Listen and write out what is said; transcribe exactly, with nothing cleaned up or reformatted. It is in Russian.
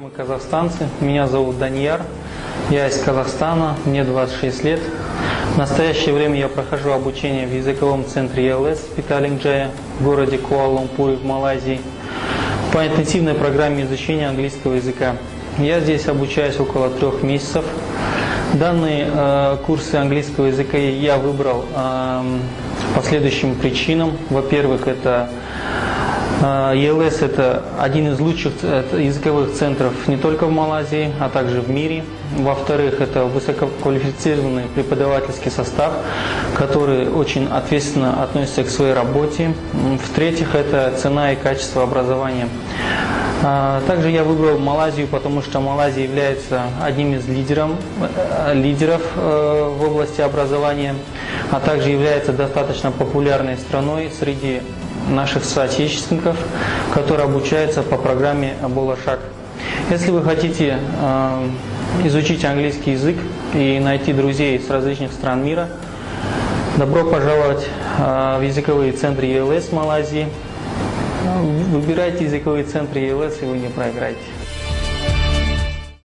Мы казахстанцы, меня зовут Данияр, я из Казахстана, мне двадцать шесть лет. В настоящее время я прохожу обучение в языковом центре и эл эс Петалинджая в городе Куала-Лумпуре в Малайзии по интенсивной программе изучения английского языка. Я здесь обучаюсь около трех месяцев. Данные э, курсы английского языка я выбрал э, по следующим причинам. Во-первых, это и эл эс – это один из лучших языковых центров не только в Малайзии, а также в мире. Во-вторых, это высококвалифицированный преподавательский состав, который очень ответственно относится к своей работе. В-третьих, это цена и качество образования. Также я выбрал Малайзию, потому что Малайзия является одним из лидеров, лидеров в области образования, а также является достаточно популярной страной среди наших соотечественников, которые обучаются по программе Болашак. Если вы хотите э, изучить английский язык и найти друзей с различных стран мира, добро пожаловать э, в языковые центры и эл эс Малайзии. Выбирайте языковые центры и эл эс, и вы не проиграете.